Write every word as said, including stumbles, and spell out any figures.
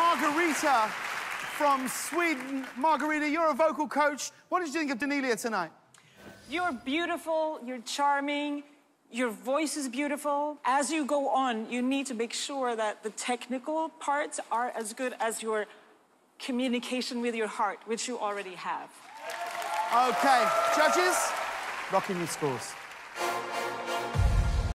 Margareta from Sweden. Margareta, you're a vocal coach. What did you think of Danelia tonight? You're beautiful, you're charming, your voice is beautiful. As you go on, you need to make sure that the technical parts are as good as your communication with your heart, which you already have. Okay, judges, rocking your scores.